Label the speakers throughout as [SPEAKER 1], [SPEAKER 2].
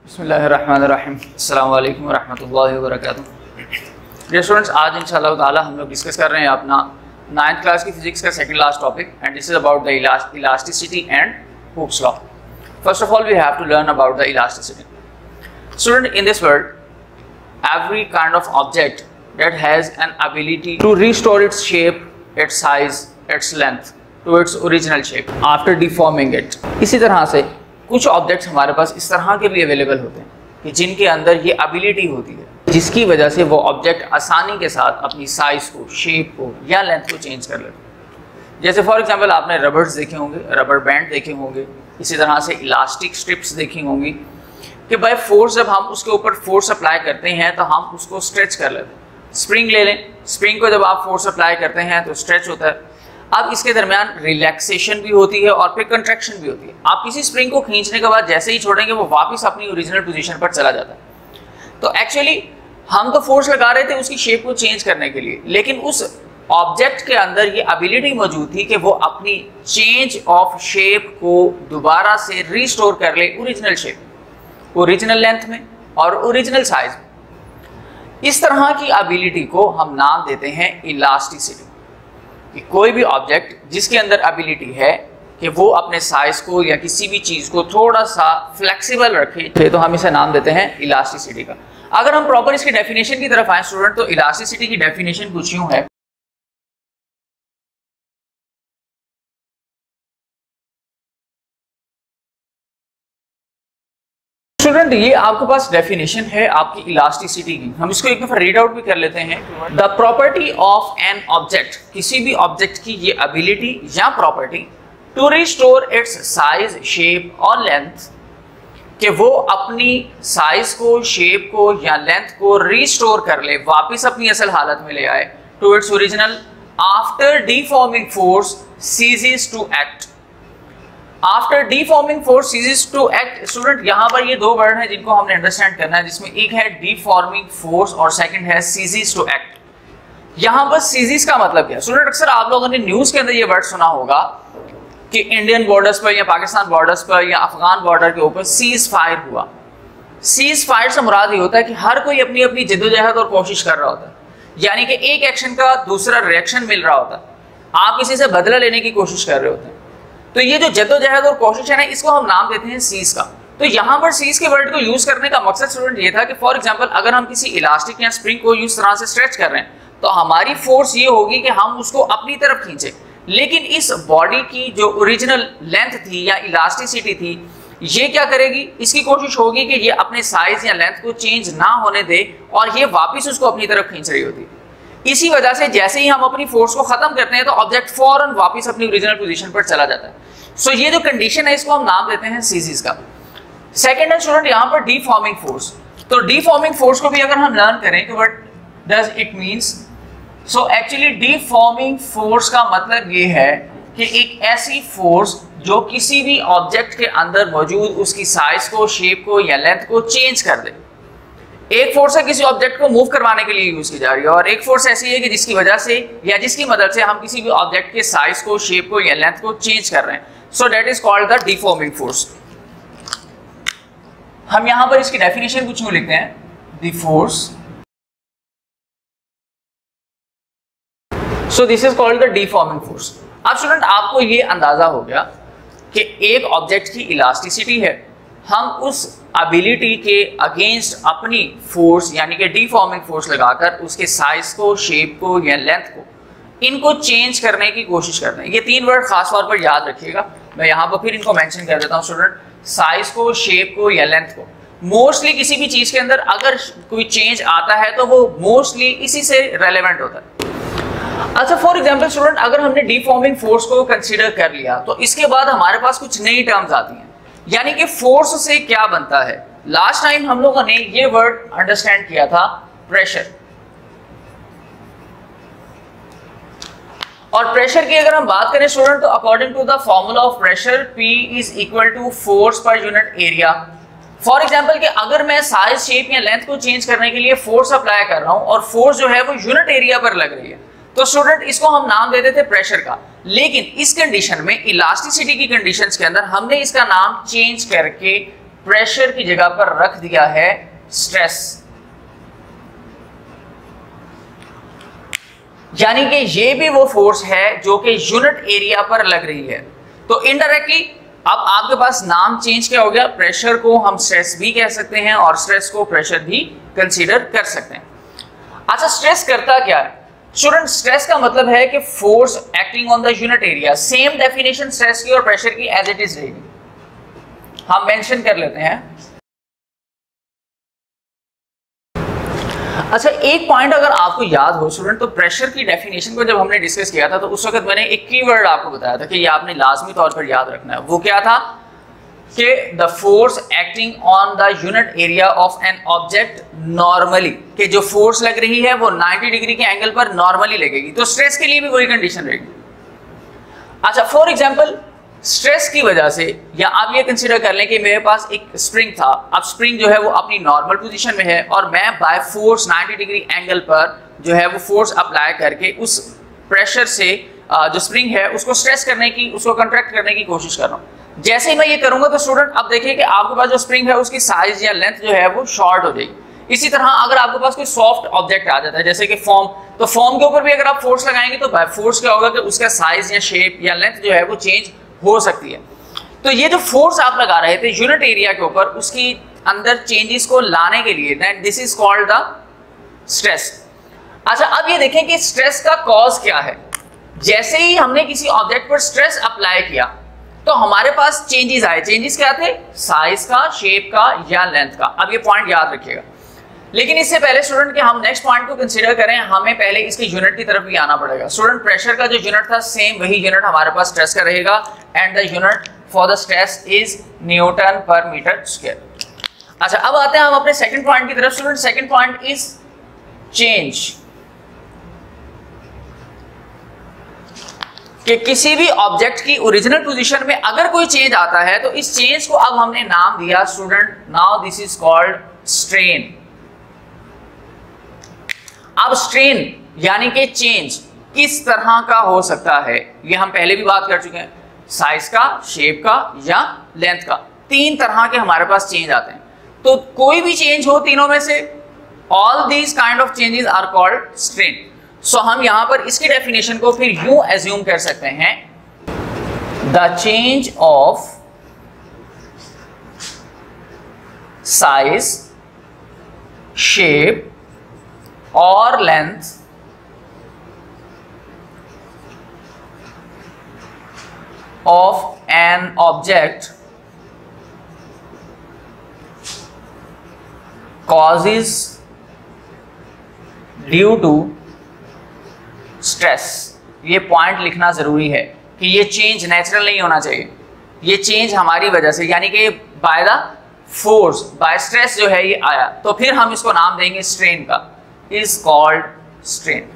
[SPEAKER 1] बिस्मिल्लाहिर्रहमानिर्रहीम। अस्सलामु अलैकुम वरहमतुल्लाहि वबरकातुहू। डियर स्टूडेंट्स, आज इंशाअल्लाह ताला हम लोग डिस्कस कर रहे हैं अपना 9th क्लास की फिजिक्स का second last topic and this is about the elasticity and Hooke's law. First of all we have to learn about the elasticity. Student, in this world every kind of object that has an ability to restore its shape, its size, its length to its original shape after deforming it। इसी तरह से कुछ objects हमारे पास इस तरह के भी available होते हैं कि जिनके अंदर ये एबिलिटी होती है जिसकी वजह से वो ऑब्जेक्ट आसानी के साथ अपनी साइज को, शेप को या लेंथ को चेंज कर लेते हैं। जैसे फॉर एग्जांपल आपने रबर्स देखे होंगे, रबर बैंड देखे होंगे, इसी तरह से इलास्टिक स्ट्रिप्स देखी होंगी कि बाय फोर्स जब हम उसके ऊपर फोर्स अप्लाई करते हैं तो हम उसको स्ट्रेच कर लेते हैं। स्प्रिंग ले लें, स्प्रिंग को जब आप फोर्स अप्लाई करते हैं तो स्ट्रेच होता है। अब इसके दरमियान रिलैक्सेशन भी होती है और फिर कंट्रैक्शन भी होती है। आप किसी स्प्रिंग को खींचने के बाद जैसे ही छोड़ेंगे वो वापस अपनी ओरिजिनल पोजीशन पर चला जाता है। तो एक्चुअली हम तो फोर्स लगा रहे थे उसकी शेप को चेंज करने के लिए, लेकिन उस ऑब्जेक्ट के अंदर ये एबिलिटी मौजूद थी कि वो अपनी चेंज ऑफ शेप को दोबारा से रिस्टोर कर ले ओरिजिनल शेप, ओरिजिनल लेंथ में और ओरिजिनल साइज में। इस तरह की एबिलिटी को हम नाम देते हैं इलास्टिसिटी। कि कोई भी ऑब्जेक्ट जिसके अंदर एबिलिटी है कि वो अपने साइज को या किसी भी चीज को थोड़ा सा फ्लेक्सिबल रखे तो हम इसे नाम देते हैं इलास्टिसिटी का। अगर हम प्रॉपर इसकी डेफिनेशन की तरफ आए स्टूडेंट, तो इलास्टिसिटी की डेफिनेशन कुछ यूं है। स्टूडेंट, ये आपके पास डेफिनेशन है आपकी इलास्टिसिटी की। हम इसको एक दफा रीड आउट भी कर लेते हैं। The property of an object, किसी भी ऑब्जेक्ट की ये एबिलिटी या property to restore its size, shape और लेंथ, कि वो अपनी साइज को, शेप को या लेंथ को रिस्टोर कर ले, वापस अपनी असल हालत में ले आए, to its original after deforming force ceases to act. After deforming force ceases to act. Student, यहाँ पर ये दो वर्ड हैं जिनको हमने अंडरस्टैंड करना है, जिसमें एक है डिफॉर्मिंग फोर्स और सेकंड है सीजेस टू एक्ट। यहाँ पर सीजेस का मतलब क्या है? स्टूडेंट, अक्सर आप लोगों ने न्यूज के अंदर ये वर्ड सुना होगा कि इंडियन बॉर्डर्स पर या पाकिस्तान बॉर्डर्स पर या अफगान बॉर्डर के ऊपर सीज फायर हुआ। सीज फायर से मुराद ये होता है कि हर कोई अपनी अपनी जद्दोजहद और कोशिश कर रहा होता है, यानी कि एक एक्शन का दूसरा रिएक्शन मिल रहा होता है, आप किसी से बदला लेने की कोशिश कर रहे होते हैं। तो ये जो जद्दोजहद और कोशिश है ना, इसको हम नाम देते हैं सीज का। तो यहाँ पर सीज के वर्ड को यूज करने का मकसद स्टूडेंट ये था कि फॉर एग्जांपल अगर हम किसी इलास्टिक या स्प्रिंग को इस तरह से स्ट्रेच कर रहे हैं तो हमारी फोर्स ये होगी कि हम उसको अपनी तरफ खींचे, लेकिन इस बॉडी की जो ओरिजिनल लेंथ थी या इलास्टिसिटी थी ये क्या करेगी? इसकी कोशिश होगी कि ये अपने साइज या लेंथ को चेंज ना होने दे और ये वापिस उसको अपनी तरफ खींच रही होती है। इसी वजह से जैसे ही हम अपनी फोर्स को खत्म करते हैं तो ऑब्जेक्ट फौरन वापस अपनी ओरिजिनल पोजीशन पर चला जाता है। सो ये जो कंडीशन है इसको हम नाम देते हैं सीजीज का। सेकंड है स्टूडेंट यहाँ पर डिफॉर्मिंग फोर्स। तो डिफॉर्मिंग फोर्स को भी अगर हम लर्न करें तो what does it means? So actually deforming force का मतलब ये है कि एक ऐसी फोर्स जो किसी भी ऑब्जेक्ट के अंदर मौजूद उसकी साइज को, शेप को या लेंथ को चेंज कर दे। एक फोर्स है किसी ऑब्जेक्ट को मूव करवाने के लिए यूज की जा रही है और एक फोर्स ऐसी है कि जिसकी वजह से या जिसकी मदद से हम किसी भी ऑब्जेक्ट के साइज को, शेप को या लेंथ को चेंज कर रहे हैं। So that is called the deforming force. हम यहां पर इसकी डेफिनेशन कुछ यूं लिखते हैं, the force. So this is called the deforming force. अब स्टूडेंट आपको ये अंदाजा हो गया कि एक ऑब्जेक्ट की इलास्टिसिटी है, हम उस एबिलिटी के अगेंस्ट अपनी फोर्स यानी कि डिफॉर्मिंग फोर्स लगाकर उसके साइज को, शेप को या लेंथ को, इनको चेंज करने की कोशिश करते हैं। ये तीन वर्ड खास तौर पर याद रखिएगा, मैं यहाँ पर फिर इनको मेंशन कर देता हूँ स्टूडेंट। साइज को, शेप को या लेंथ को, मोस्टली किसी भी चीज के अंदर अगर कोई चेंज आता है तो वो मोस्टली इसी से रेलेवेंट होता है। अच्छा, फॉर एग्जाम्पल स्टूडेंट अगर हमने डिफॉर्मिंग फोर्स को कंसिडर कर लिया तो इसके बाद हमारे पास कुछ नई टर्म्स आती हैं, यानी कि फोर्स से क्या बनता है। लास्ट टाइम हम लोगों ने ये वर्ड अंडरस्टैंड किया था, प्रेशर। और प्रेशर की अगर हम बात करें स्टूडेंट तो according to the formula of pressure P is equal to force per unit area. For example कि अगर मैं साइज, शेप या लेंथ को चेंज करने के लिए फोर्स अप्लाई कर रहा हूं और फोर्स जो है वो यूनिट एरिया पर लग रही है तो स्टूडेंट इसको हम नाम देते थे प्रेशर का। लेकिन इस कंडीशन में, इलास्टिसिटी की कंडीशंस के अंदर हमने इसका नाम चेंज करके प्रेशर की जगह पर रख दिया है स्ट्रेस, यानी कि ये भी वो फोर्स है जो कि यूनिट एरिया पर लग रही है। तो इनडायरेक्टली अब आपके पास नाम चेंज क्या हो गया, प्रेशर को हम स्ट्रेस भी कह सकते हैं और स्ट्रेस को प्रेशर भी कंसीडर कर सकते हैं। अच्छा, स्ट्रेस करता क्या है स्टूडेंट? स्ट्रेस का मतलब है कि force acting on the unit area. Same definition stress की और प्रेशर की एज इट इज रहेगी, हम मेंशन कर लेते हैं। अच्छा, एक पॉइंट अगर आपको याद हो स्टूडेंट, तो प्रेशर की डेफिनेशन को जब हमने डिस्कस किया था तो उस वक्त मैंने एक कीवर्ड आपको बताया था कि ये आपने लाजमी तौर पर याद रखना है। वो क्या था कि the force acting on the unit area of an object normally, कि जो फोर्स लग रही है वो 90 डिग्री के एंगल पर नॉर्मली लगेगी। तो स्ट्रेस के लिए भी वही कंडीशन रहेगी। अच्छा, फॉर एग्जांपल स्ट्रेस की वजह से, या आप ये कंसीडर कर लें कि मेरे पास एक स्प्रिंग था। अब स्प्रिंग जो है वो अपनी नॉर्मल पोजीशन में है और मैं बाय फोर्स 90 डिग्री एंगल पर जो है वो फोर्स अप्लाई करके उस प्रेशर से जो स्प्रिंग है उसको स्ट्रेस करने की, उसको कंट्रैक्ट करने की कोशिश कर रहा हूँ। जैसे ही मैं ये करूंगा तो स्टूडेंट अब देखिए कि आपके पास जो स्प्रिंग है उसकी साइज या लेंथ जो है वो शॉर्ट हो जाएगी। इसी तरह अगर आपके पास कोई सॉफ्ट ऑब्जेक्ट आ जाता है जैसे कि फोम, तो फोम के ऊपर भी अगर आप फोर्स लगाएंगे तो बाय फोर्स क्या होगा कि उसका साइज या शेप या लेंथ जो है वो चेंज हो सकती है। तो ये जो फोर्स आप लगा रहे थे यूनिट एरिया के ऊपर, उसकी अंदर चेंजेस को लाने के लिए, that this is called the stress. अच्छा, अब ये देखें कि स्ट्रेस का कॉज क्या है। जैसे ही हमने किसी ऑब्जेक्ट पर स्ट्रेस अप्लाई किया तो हमारे पास चेंजेस आए। चेंजेस क्या थे? साइज का, शेप का या लेंथ का। अब ये पॉइंट याद रखिएगा। लेकिन इससे पहले स्टूडेंट के हम नेक्स्ट पॉइंट को कंसीडर करें, हमें पहले इसके यूनिट की तरफ भी आना पड़ेगा। स्टूडेंट, प्रेशर का जो यूनिट था सेम वही यूनिट हमारे पास स्ट्रेस का रहेगा, and the unit for the stress is newton per metre square. अच्छा, अब आते हैं हम अपने सेकंड पॉइंट की तरफ। Student, second point is change, कि किसी भी ऑब्जेक्ट की ओरिजिनल पोजीशन में अगर कोई चेंज आता है तो इस चेंज को अब हमने नाम दिया student, now this is called strain. अब स्ट्रेन यानी कि चेंज किस तरह का हो सकता है, ये हम पहले भी बात कर चुके हैं। साइज का, शेप का या लेंथ का, तीन तरह के हमारे पास चेंज आते हैं। तो कोई भी चेंज हो तीनों में से, all these kind of changes are called strain. So हम यहां पर इसकी डेफिनेशन को फिर यूं एज्यूम कर सकते हैं, the change of size, shape और length of an object causes due to stress। ये पॉइंट लिखना जरूरी है कि ये चेंज नेचुरल नहीं होना चाहिए, ये चेंज हमारी वजह से, यानी कि by the force, by stress जो है ये आया। तो फिर हम इसको नाम देंगे स्ट्रेन का, इज कॉल्ड स्ट्रेन।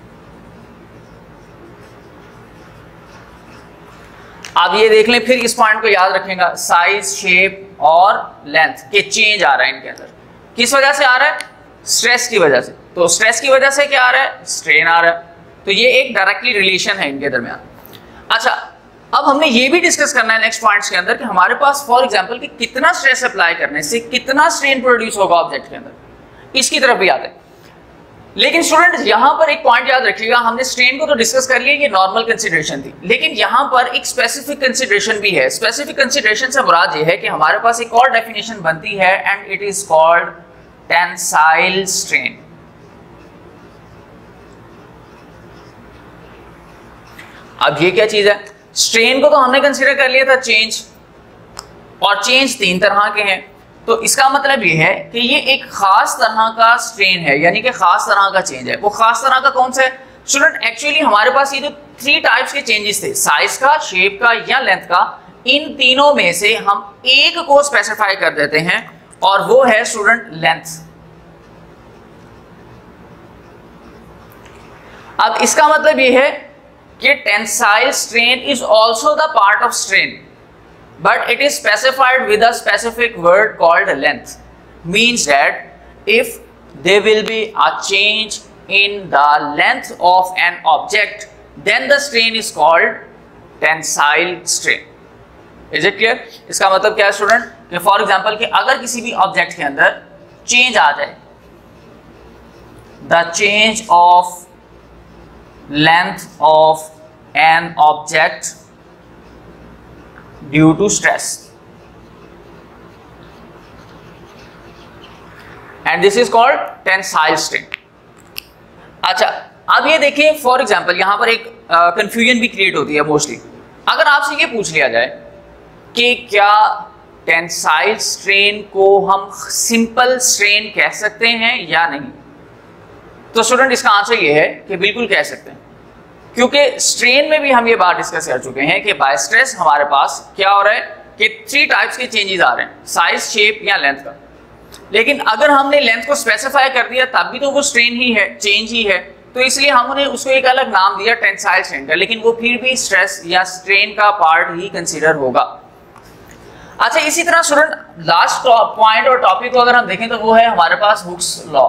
[SPEAKER 1] अब ये देख लें, फिर इस पॉइंट को याद रखेगा, साइज, शेप और लेंथ के चेंज आ रहा है इनके अंदर। किस वजह से आ रहा है? स्ट्रेस की वजह से। तो स्ट्रेस की वजह से क्या आ रहा है? स्ट्रेन आ रहा है। तो ये एक डायरेक्टली रिलेशन है इनके दरमियान। अच्छा, अब हमने ये भी डिस्कस करना है नेक्स्ट पॉइंट्स के अंदर कि हमारे पास फॉर एग्जांपल कि कितना स्ट्रेस अप्लाई करने से कितना स्ट्रेन प्रोड्यूस होगा ऑब्जेक्ट के अंदर, इसकी तरफ भी आते हैं। लेकिन स्टूडेंट यहां पर एक पॉइंट याद रखिएगा, हमने स्ट्रेन को तो डिस्कस कर लिया, ये नॉर्मल कंसीडरेशन थी, लेकिन यहां पर एक स्पेसिफिक कंसीडरेशन भी है। स्पेसिफिक कंसीडरेशन से मुराद ये है कि हमारे पास एक और डेफिनेशन बनती है, and it is called tensile strain. अब ये क्या चीज है? स्ट्रेन को तो हमने कंसीडर कर लिया था चेंज, और चेंज तीन तरह के हैं। तो इसका मतलब ये है कि ये एक खास तरह का स्ट्रेन है, यानी कि खास तरह का चेंज है। वो खास तरह का कौन सा है स्टूडेंट? एक्चुअली हमारे पास ये जो थ्री टाइप्स के चेंजेस थे, साइज का, शेप का या लेंथ का, इन तीनों में से हम एक को स्पेसिफाई कर देते हैं और वो है स्टूडेंट लेंथ। अब इसका मतलब ये है कि tensile strain is also the part of strain, but it is specified with a specific word called length. Means that if there will be a change in the length of an object, then the strain is called tensile strain. Is it clear? इसका मतलब क्या है student कि for example कि अगर किसी भी object के अंदर चेंज आ जाए, the change of length of an object due to stress, and this is called tensile strain. अच्छा, अब ये देखिए फॉर एग्जांपल यहां पर एक कंफ्यूजन भी क्रिएट होती है मोस्टली। अगर आपसे ये पूछ लिया जाए कि क्या टेंसाइल स्ट्रेन को हम सिंपल स्ट्रेन कह सकते हैं या नहीं, तो स्टूडेंट इसका आंसर ये है कि बिल्कुल कह सकते हैं, क्योंकि स्ट्रेन में भी हम ये बात डिस्कस कर चुके हैं कि बाय स्ट्रेस हमारे पास क्या हो रहा है कि 3 टाइप्स के चेंजेस आ रहे हैं, साइज, शेप या लेंथ का। लेकिन अगर हमने लेंथ को स्पेसिफाई कर दिया तब भी तो वो स्ट्रेन ही है, चेंज ही है, तो इसलिए हमने उसको एक अलग नाम दिया टेंसाइल स्ट्रेन का, लेकिन वो फिर भी स्ट्रेस या स्ट्रेन का पार्ट ही कंसीडर होगा। अच्छा, इसी तरह स्टूडेंट लास्ट पॉइंट और टॉपिक को अगर हम देखें तो वो है हमारे पास Hooke's law.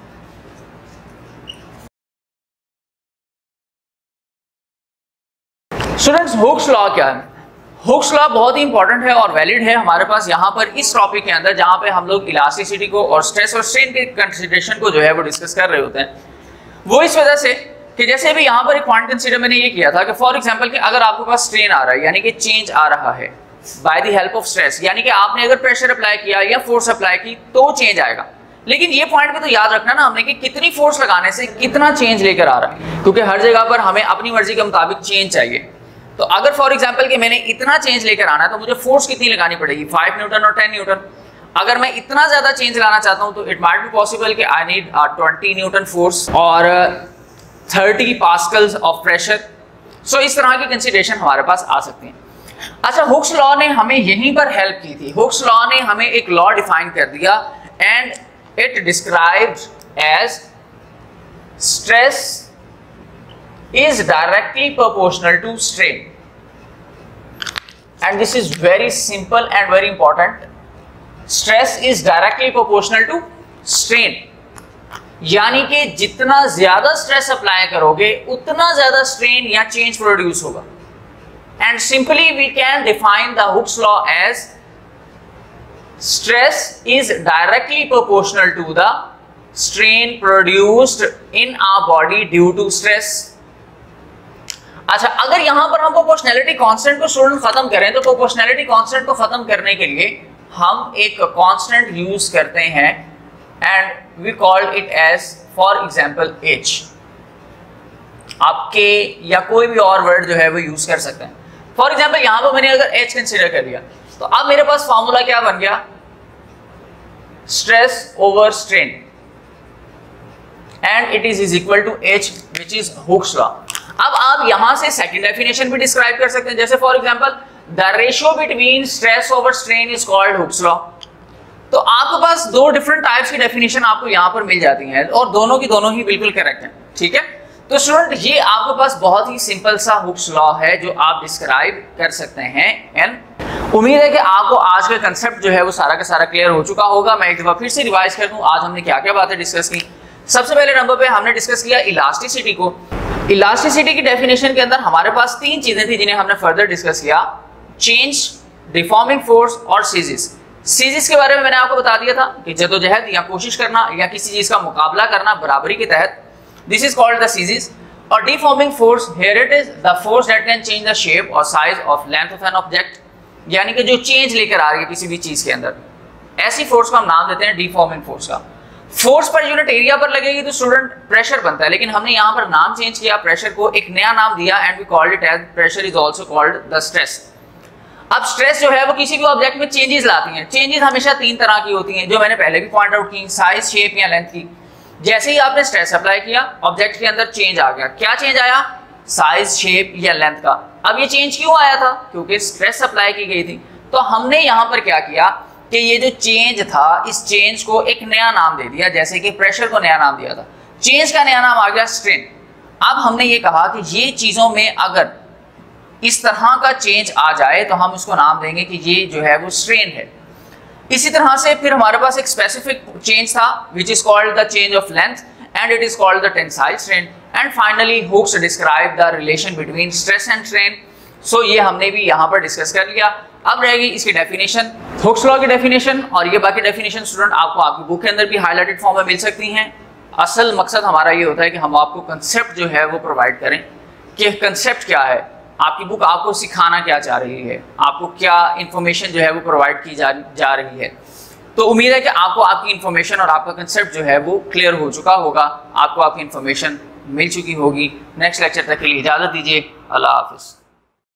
[SPEAKER 1] Students, Hooke's law क्या है? हुक्स लॉ बहुत ही इंपॉर्टेंट है और वैलिड है हमारे पास यहाँ पर इस टॉपिक के अंदर, जहां पे हम लोग इलास्टिसिटी को और स्ट्रेस और स्ट्रेन के कंसीडरेशन को जो है वो डिस्कस कर रहे होते हैं। वो इस वजह से कि जैसे भी यहाँ पर एक पॉइंट कंसीडर मैंने ये किया था कि फॉर एग्जांपल कि अगर आपके पास स्ट्रेन आ रहा है, यानी कि चेंज आ रहा है by the help of stress, यानी कि आपने अगर प्रेशर अप्लाई किया या फोर्स अप्लाई की तो चेंज आएगा। लेकिन ये पॉइंट पे तो याद रखना ना हमने कि कितनी फोर्स लगाने से कितना चेंज लेकर आ रहा है, क्योंकि हर जगह पर हमें अपनी मर्जी के मुताबिक चेंज चाहिए। तो अगर फॉर एग्जांपल कि मैंने इतना चेंज लेकर आना है तो मुझे फोर्स कितनी लगानी पड़ेगी, 5 न्यूटन और 10 न्यूटन। अगर मैं इतना ज्यादा चेंज लाना चाहता हूं तो इट माइट बी पॉसिबल कि आई नीड 20 न्यूटन फोर्स और 30 पास्कल्स ऑफ प्रेशर। सो इस तरह की कंसीडरेशन हमारे पास आ सकती है। अच्छा, हुक्स लॉ ने हमें यहीं पर हेल्प की थी। हुक्स लॉ ने हमें एक लॉ डिफाइन कर दिया and it described as stress is directly proportional to strain, and this is very simple and very important. Stress is directly proportional to strain, यानी कि जितना ज्यादा स्ट्रेस अप्लाई करोगे उतना ज्यादा स्ट्रेन या चेंज प्रोड्यूस होगा। And simply we can define the Hooke's law as stress is directly proportional to the strain produced in our body due to stress। अच्छा, अगर यहां पर हम प्रोपोर्शनैलिटी कांस्टेंट को स्टूडेंट खत्म करें तो प्रोपोर्शनैलिटी कांस्टेंट को खत्म करने के लिए हम एक कांस्टेंट यूज करते हैं and we called it as for example h। आप k या कोई भी और वर्ड जो है वो यूज कर सकते हैं। फॉर एग्जांपल यहां पर मैंने अगर h कंसीडर कर लिया तो अब मेरे पास फॉर्मूला क्या बन गया, stress over strain, and it is equal to h which is Hooke's law. अब आप यहां से सेकंड डेफिनेशन भी डिस्क्राइब कर सकते हैं, जैसे for example the ratio between stress over strain is called Hooke's law. तो आपके पास 2 डिफरेंट टाइप्स की डेफिनेशन आपको यहां पर मिल जाती हैं और दोनों की दोनों ही बिल्कुल करेक्ट हैं, ठीक है। तो स्टूडेंट, ये आपके पास बहुत ही सिंपल सा हुक्स लॉ है जो आप डिस्क्राइब कर सकते हैं। एंड उम्मीद है कि आपको आज का कंसेप्ट जो है वो सारा का सारा क्लियर हो चुका होगा। मैं एक बार फिर से रिवाइज कर दूं, आज हमने क्या क्या बातें डिस्कस की। सबसे पहले नंबर पे हमने डिस्कस किया इलास्टिसिटी को। इलास्टिसिटी की डेफिनेशन के अंदर हमारे पास 3 चीजें थी जिन्हें हमने फर्दर डिस्कस किया, चेंज, डिफॉर्मिंग फोर्स और सीजीज। सीजीज के बारे में मैंने आपको बता दिया था कि जद्दोजहद या कोशिश करना या किसी चीज का मुकाबला करना बराबरी के तहत, this is called the ceases. और deforming force, here it is the force that can change the shape और size of length of an object, यानी कि जो चेंज लेकर आ रही है किसी भी चीज के अंदर, ऐसी फोर्स को हम नाम देते हैं डिफॉर्मिंग फोर्स का। फोर्स पर यूनिट एरिया पर लगेगी तो स्टूडेंट प्रेशर बनता है, लेकिन हमने यहाँ पर नाम चेंज किया, प्रेशर को एक नया नाम दिया and we called it as pressure is also called the stress. अब स्ट्रेस जो है वो किसी भी ऑब्जेक्ट में चेंजेस लाती हैं। चेंजेस हमेशा 3 तरह की होती हैं जो मैंने पहले भी पॉइंट आउट की, साइज, शेप या लेंथ की। जैसे ही आपने स्ट्रेस अप्लाई किया ऑब्जेक्ट के अंदर चेंज आ गया। क्या चेंज आया? साइज, शेप या लेंथ का। अब ये चेंज क्यों आया था? क्योंकि स्ट्रेस अप्लाई की गई थी। तो हमने यहाँ पर क्या किया कि ये जो चेंज था इस चेंज को एक नया नाम दे दिया, जैसे कि प्रेशर को नया नाम दिया था, चेंज का नया नाम आ गया स्ट्रेन। अब हमने ये कहा कि ये चीजों में अगर इस तरह का चेंज आ जाए तो हम उसको नाम देंगे कि ये जो है वो स्ट्रेन है। इसी तरह से फिर हमारे पास एक स्पेसिफिक चेंज था which is called the change of length and it is called the tensile strain. And finally Hooke's describe the relation between stress and strain. So ये हमने भी यहाँ पर डिस्कस कर लिया। अब रहेगी इसकी डेफिनेशन, हुक्स लॉ की डेफिनेशन, और ये बाकी डेफिनेशन स्टूडेंट आपको आपकी बुक के अंदर भी हाईलाइटेड फॉर्म में मिल सकती हैं। असल मकसद हमारा ये होता है कि हम आपको कंसेप्ट जो है वो प्रोवाइड करें कि कंसेप्ट क्या है, आपकी बुक आपको सिखाना क्या चाह रही है, आपको क्या इंफॉर्मेशन जो है वो प्रोवाइड की जा रही है। तो उम्मीद है कि आपको आपकी इंफॉर्मेशन और आपका कंसेप्ट जो है वो क्लियर हो चुका होगा, आपको आपकी इंफॉर्मेशन मिल चुकी होगी। नेक्स्ट लेक्चर तक के लिए इजाज़त दीजिए। अल्लाह हाफिज़।